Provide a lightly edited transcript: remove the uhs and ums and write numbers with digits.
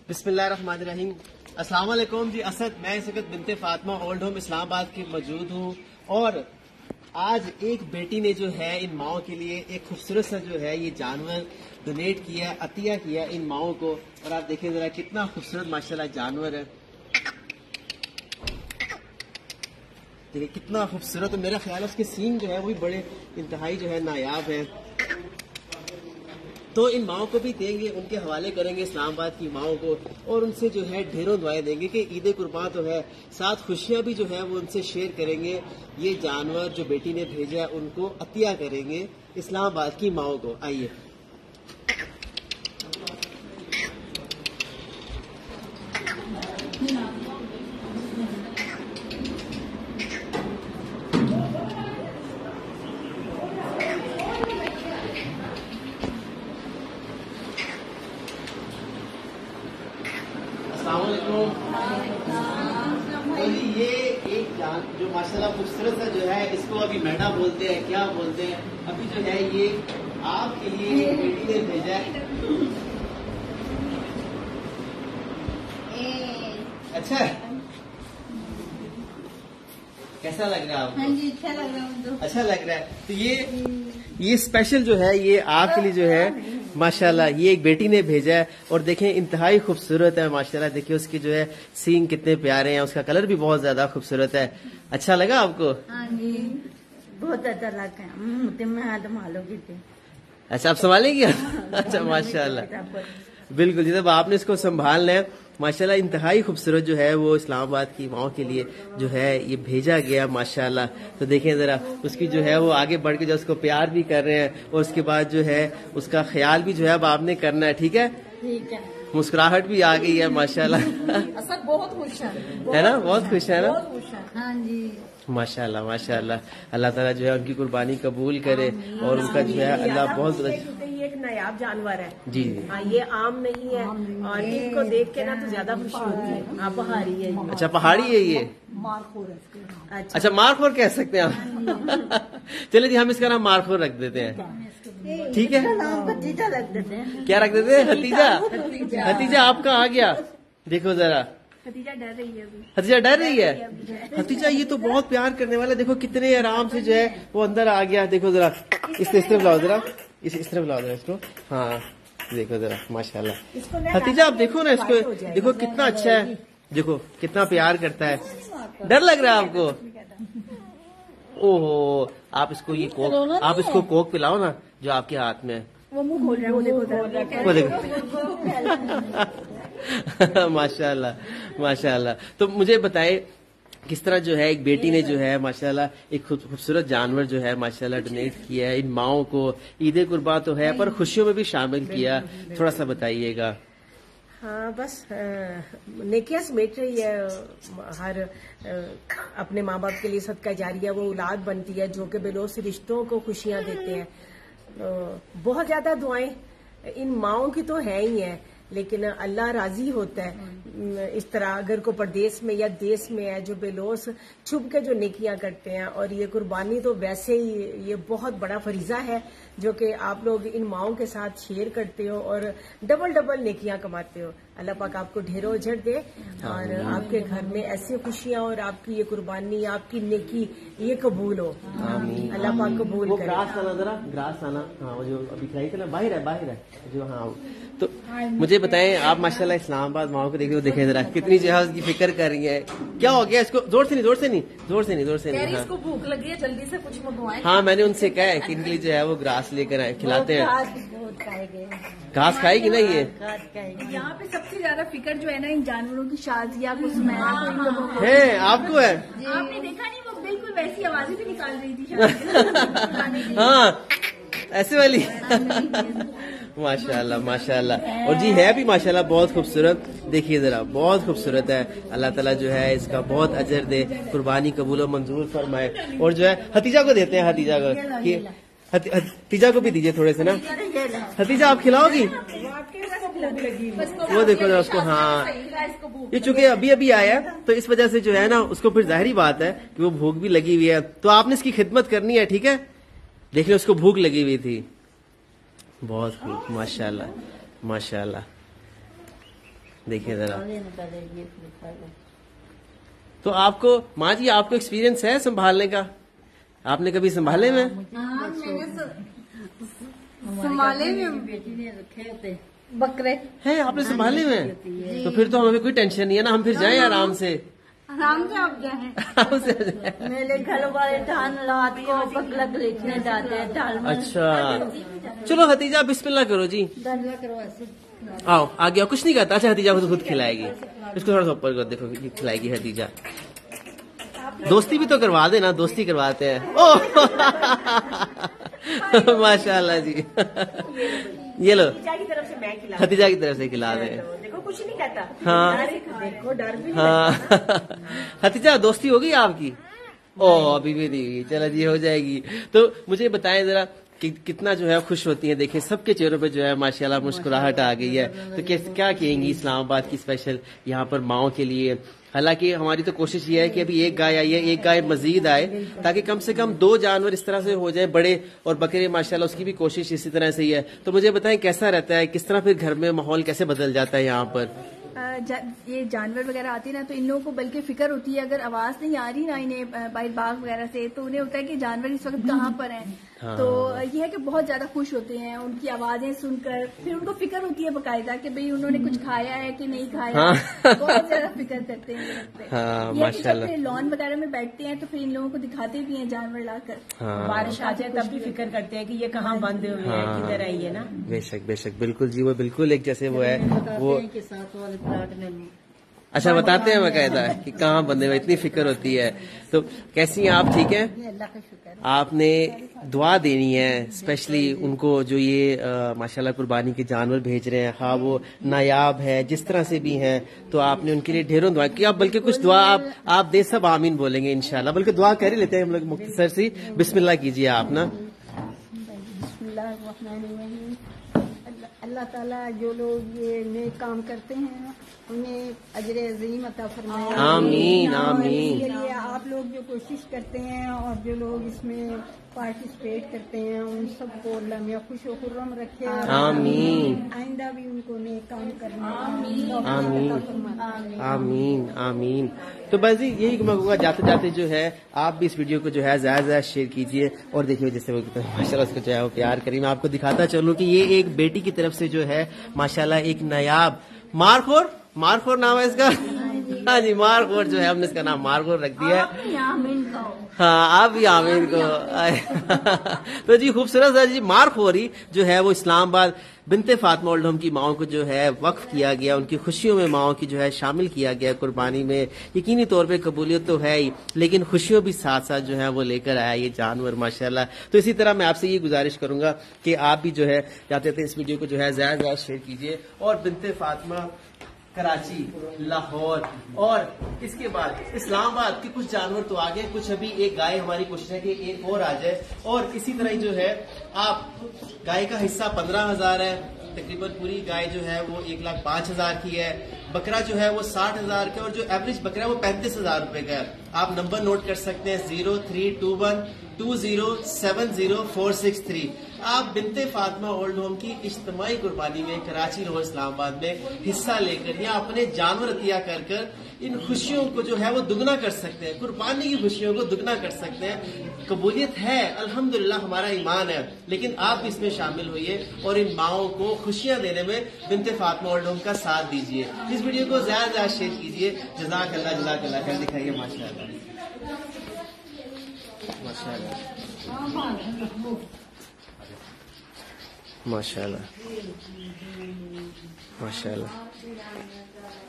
بسم اللہ الرحمن الرحیم. السلام علیکم جی. اسد میں اس وقت بنت فاطمہ اولڈ ہوم اسلام آباد کی موجود ہوں اور آج ایک بیٹی نے جو ہے ان ماؤں کے لیے ایک خوبصورت سا جو ہے یہ جانور ڈونیٹ کیا, عطیہ کیا ان ماؤں کو. اور آپ دیکھیں ذرا کتنا خوبصورت ماشاءاللہ جانور ہے, دیکھیں کتنا خوبصورت. میرا خیال ہے اس کے سینگ جو ہے وہ بھی بڑے انتہائی جو ہے نایاب ہیں. تو ان ماؤں کو بھی دیں گے, ان کے حوالے کریں گے اسلام آباد کی ماؤں کو, اور ان سے جو ہے ڈھیروں دعائیں دیں گے کہ عید قربان تو ہے, ساتھ خوشیاں بھی جو ہے وہ ان سے شیئر کریں گے. یہ جانور جو بیٹی نے بھیجا ہے ان کو عطیہ کریں گے اسلام آباد کی ماؤں کو. آئیے. السلام علیکم. یہ ایک جان جو ماشاءاللہ خوبصورت سا جو ہے اس کو ابھی میڈا بولتے ہیں, کیا بولتے ہیں, ابھی جو ہے یہ آپ کے لیے ایک بیٹی نے بھیجا ہے. اچھا کیسا لگ رہا ہے آپ کو؟ اچھا لگ رہا ہے. تو یہ اسپیشل جو ہے یہ آپ کے لیے جو ہے ماشاءاللہ یہ ایک بیٹی نے بھیجا ہے. اور دیکھیں انتہائی خوبصورت ہے ماشاءاللہ. دیکھیں اس کی جو ہے سینگ کتنے پیارے ہیں, اس کا کلر بھی بہت زیادہ خوبصورت ہے. اچھا لگا آپ کو؟ ہاں جی بہت اچھا لگا. اچھا آپ سنبھالیں گے؟ اچھا ماشاءاللہ بالکل. جب آپ نے اس کو سنبھالنا ہے ماشاءاللہ انتہائی خوبصورت جو ہے وہ اسلام آباد کی ماؤں کے لیے جو ہے یہ بھیجا گیا ماشاءاللہ. تو دیکھیں ذرا اس کی جو ہے وہ آگے بڑھ کے جو اس کو پیار بھی کر رہے ہیں, اور اس کے بعد جو ہے اس کا خیال بھی جو ہے اب آپ نے کرنا ہے. ٹھیک ہے, ٹھیک ہے. مسکراہٹ بھی آ گئی ہے ماشاءاللہ. سب بہت خوش ہے نا, بہت خوش ہے نا. ہاں جی ماشاءاللہ ماشاءاللہ. اللہ تعالیٰ جو ہے ان کی قربانی قبول کرے, اور ان کا جو ہے اللہ بہت یہ ایک نایاب جانور ہے جی یہ عام نہیں ہے, اور اس کو دیکھ کے نا تو زیادہ خوشی ہوتی ہے. پہاڑی ہے. اچھا پہاڑی ہے یہ. اچھا مارخور کہہ سکتے ہیں آپ. چلے جی ہم اس کا نام مارخور رکھ دیتے ہیں. ٹھیک ہے, بھتیجا رکھ دیتے ہیں. کیا رکھ دیتے ہیں؟ حتیجہ. حتیجہ آپ کا آ گیا, دیکھو ذرا. ختیجہ ڈر رہی ہے. حتیجہ ڈر رہی ہے. حتیجہ یہ تو بہت پیار کرنے والا, دیکھو کتنے آرام سے جو ہے وہ اندر آ گیا. دیکھو ذرا اس طرف لاؤ, ذرا اس طرف لاؤ ذرا اس کو. ہاں دیکھو ذرا ماشاءاللہ. حتیجہ آپ دیکھو نا اس کو, دیکھو کتنا اچھا ہے, دیکھو کتنا پیار کرتا ہے. ڈر لگ رہا ہے آپ کو؟ اوہو آپ اس کو یہ کوک, آپ اس کو کوک پلاؤ نا جو آپ کے ہاتھ میں ہے. وہ منہ کھول رہا ہے, وہ دیکھو. ماشاءاللہ ماشاءاللہ. تو مجھے بتائے کس طرح جو ہے ایک بیٹی نے جو ہے ماشاءاللہ ایک خوبصورت جانور جو ہے ماشاءاللہ ڈونیٹ کیا ہے ان ماؤں کو. عید قربان تو ہے پر خوشیوں میں بھی شامل کیا, تھوڑا سا بتائیے گا. ہاں بس نیکیاں سمیٹ رہی ہے. ہر اپنے ماں باپ کے لیے صدقہ جاریہ وہ اولاد بنتی ہے جو کہ بلوث رشتوں کو خوشیاں دیتے ہیں. بہت زیادہ دعائیں ان ماؤں کی تو ہے ہی ہیں, لیکن اللہ راضی ہوتا ہے اس طرح اگر کو پردیس میں یا دیس میں ہے جو بلوث چھپ کے جو نیکیاں کرتے ہیں. اور یہ قربانی تو ویسے ہی یہ بہت بڑا فریضہ ہے جو کہ آپ لوگ ان ماؤں کے ساتھ شیئر کرتے ہو اور ڈبل نیکیاں کماتے ہو. اللہ پاک آپ کو ڈھیروں اجر دے, اور آپ کے گھر میں ایسی خوشیاں اور آپ کی یہ قربانی, آپ کی نیکی یہ قبول ہو. اللہ پاک قبول وہ کرے. گراس آنا, ذرا گراس آنا. ہاں وہ جو ابھی کھلائی تھا نا, باہر ہے جو. ہاں تو مجھے بتائیں آپ ماشاءاللہ اسلام آباد ماؤں کو دیکھیں ذرا کتنی جو ہے اس کی فکر کر رہی ہے. کیا ہو گیا اس کو؟ زور سے نہیں. اس کو بھوک لگی ہے, جلدی سے کچھ منگوائیں. ہاں میں نے ان سے کہا ہے کہ ان کے لیے جو ہے وہ گراس لے کر آئے, کھلاتے ہیں. بہت کھائے گئے, گھاس کھائے گی نا یہ. یہاں پہ سب سے زیادہ فکر جو ہے نا ان جانوروں کی شادیاں کو سنانا ہے آپ کو ہے. آپ نے دیکھا نہیں وہ بالکل ویسی آوازیں بھی نکال رہی تھی. ہاں ایسے والی. ماشاءاللہ ماشاءاللہ. اور جی ہے بھی ماشاءاللہ بہت خوبصورت. دیکھیے ذرا بہت خوبصورت ہے. اللہ تعالیٰ جو ہے اس کا بہت اجر دے, قربانی قبول و منظور فرمائے. اور جو ہے حتیجہ کو دیتے ہیں, حتیجہ کو, حتیجہ کو بھی دیجیے تھوڑے سے نا. حتیجہ آپ کھلاؤ گی؟ وہ دیکھو نا اس کو. ہاں یہ چونکہ ابھی آیا ہے تو اس وجہ سے جو ہے نا اس کو پھر ظاہری بات ہے کہ وہ بھوک بھی لگی ہوئی ہے, تو آپ نے اس کی خدمت کرنی ہے. ٹھیک ہے, دیکھ لیں اس کو بھوک لگی ہوئی تھی. بہت خوب ماشاءاللہ ماشاءاللہ. دیکھیں ذرا. تو آپ کو ماں جی آپ کو ایکسپیرینس ہے سنبھالنے کا؟ آپ نے کبھی سنبھالے میں؟ سنبھالے میں بیٹی نے رکھے ہوتے بکرے ہے آپ نے سنبھالے میں؟ تو پھر تو ہمیں کوئی ٹینشن نہیں ہے نا, ہم پھر جائیں آرام سے. آرام سے آپ جائیں. میرے گھر والے ڈھان رات کو بکلا دیکھنے جاتے ہیں ڈھال میں. اچھا چلو حتیجہ بسم اللہ کرو جی. دریا کرو ایسے. آؤ آگے آؤ, کچھ نہیں کہتا. اچھا حتیجہ کو خود کھلائے گی, اس کو تھوڑا سا اوپر کر دیکھو, کھلائے گی حتیجہ. دوستی بھی تو کروا دے نا, دوستی کرواتے ہیں. ماشاء اللہ جی. یہ لو کی طرف سے میں کھلا حتیجہ کی طرف سے کھلا دیں. دیکھو کچھ نہیں کہتا. ہاں دیکھو ڈر بھی ہاں. حتیجہ دوستی ہوگی آپ کی؟ او ابھی بھی نہیں ہوئی. چلو جی ہو جائے گی. تو مجھے بتائیں ذرا کہ کتنا جو ہے خوش ہوتی ہیں. دیکھیں سب کے چہروں پہ جو ہے ماشاءاللہ مسکراہٹ آ گئی ہے. تو کیا کہیں گی اسلام آباد کی اسپیشل یہاں پر ماؤں کے لیے؟ حالانکہ ہماری تو کوشش یہ ہے کہ ابھی ایک گائے آئی ہے, ایک گائے مزید آئے تاکہ کم سے کم 2 جانور اس طرح سے ہو جائیں بڑے, اور بکرے ماشاءاللہ اس کی بھی کوشش اسی طرح سے ہی ہے. تو مجھے بتائیں کیسا رہتا ہے, کس طرح پھر گھر میں ماحول کیسے بدل جاتا ہے یہاں پر؟ یہ جانور وغیرہ آتے ہیں نا تو ان لوگوں کو بلکہ فکر ہوتی ہے, اگر آواز نہیں آ رہی نا انہیں باہر باغ وغیرہ سے, تو انہیں ہوتا ہے کہ جانور اس وقت کہاں پر ہیں. تو یہ ہے کہ بہت زیادہ خوش ہوتے ہیں ان کی آوازیں سن کر. پھر ان کو فکر ہوتی ہے باقاعدہ کہ بھئی انہوں نے کچھ کھایا ہے کہ نہیں کھایا. بہت زیادہ فکر کرتے ہیں یہ کہ جب لان وغیرہ میں بیٹھتے ہیں تو پھر ان لوگوں کو دکھاتے بھی ہیں جانور لا کر. بارش آ جائے تب بھی فکر کرتے ہیں کہ یہ کہاں بند ہوئے ہیں, کدھر آئی ہے نا. بے شک بے شک, بالکل جی. وہ بالکل ایک جیسے وہ ہے وہ. کے ساتھ والے پلاٹ میں اچھا بتاتے ہیں باقاعدہ کہ کہاں بندے میں, اتنی فکر ہوتی ہے. تو کیسی ہیں آپ, ٹھیک ہیں؟ اللہ کا شکر. آپ نے دعا دینی ہے اسپیشلی ان کو جو یہ ماشاءاللہ قربانی کے جانور بھیج رہے ہیں, ہاں وہ نایاب ہے جس طرح سے بھی ہیں, تو آپ نے ان کے لیے ڈھیروں دعا کی. آپ بلکہ کچھ دعا آپ دے, سب آمین بولیں گے انشاءاللہ. بلکہ دعا کر ہی لیتے ہیں ہم لوگ مختصر سی. بسم اللہ کیجیے آپ نا. بسم اللہ الرحمن الرحیم. اللہ تعالیٰ جو لوگ یہ نیک کام کرتے ہیں انہیں اجر عظیم عطا فرمائے. آمین اور آمین. اس کے لیے آپ لوگ جو کوشش کرتے ہیں اور جو لوگ اس میں پارٹیسپیٹ کرتے ہیں ان سب کو اللہ میاں خوش و خرم رکھے. آمین آئندہ بھی ان کو نیک کام کرنا. آمین آمین آمین. تو بس جی یہی میں کہوں گا, جاتے جاتے جو ہے آپ بھی اس ویڈیو کو جو ہے زیادہ سے زیادہ شیئر کیجیے. اور دیکھیے جیسے وہ ماشاءاللہ اس کو جو ہے وہ پیار کریں. میں آپ کو دکھاتا چلوں کہ یہ ایک بیٹی کی طرف سے جو ہے ماشاءاللہ ایک نایاب مارخور نام ہے اس کا. ہاں جی مارخور جو ہے ہم نے اس کا نام مارخور رکھ دیا ہے. ہاں آپ بھی آمین کو. تو جی خوبصورت ہے جی. مارخوری جو ہے وہ اسلام آباد بنت فاطمہ اولڈ ہوم کی ماؤں کو جو ہے وقف کیا گیا, ان کی خوشیوں میں ماؤں کی جو ہے شامل کیا گیا قربانی میں. یقینی طور پہ قبولیت تو ہے ہی, لیکن خوشیوں بھی ساتھ ساتھ جو ہے وہ لے کر آیا یہ جانور ماشاءاللہ. تو اسی طرح میں آپ سے یہ گزارش کروں گا کہ آپ بھی جو ہے جاتے تھے اس ویڈیو کو جو ہے زیادہ سے زیادہ شیئر کیجیے. اور بنت فاطمہ کراچی, لاہور اور اس کے بعد اسلام آباد کے کچھ جانور تو آ گئے, کچھ ابھی ایک گائے ہماری کوشش ہے کہ ایک اور آ جائے. اور اسی طرح جو ہے آپ گائے کا حصہ 15,000 ہے تقریباً. پوری گائے جو ہے وہ 1,05,000 کی ہے. بکرا جو ہے وہ 60,000 کا, اور جو ایوریج بکرا ہے وہ 35,000 روپے کا ہے. آپ نمبر نوٹ کر سکتے ہیں 03212070,463. آپ بنت فاطمہ اولڈ ہوم کی اجتماعی قربانی میں کراچی لاہور اسلام آباد میں حصہ لے کر یا اپنے جانور عطیہ کر کر ان خوشیوں کو جو ہے وہ دگنا کر سکتے ہیں. قربانی کی خوشیوں کو دگنا کر سکتے ہیں. قبولیت ہے الحمدللہ, ہمارا ایمان ہے, لیکن آپ بھی اس میں شامل ہوئیے اور ان ماؤں کو خوشیاں دینے میں بنت فاطمہ اولڈ ہوم کا ساتھ دیجیے. اس ویڈیو کو زیادہ سے زیادہ شیئر کیجیے. جزاک اللہ خیر. دکھائیے ماشاءاللہ ماشاءاللہ ماشاءاللہ.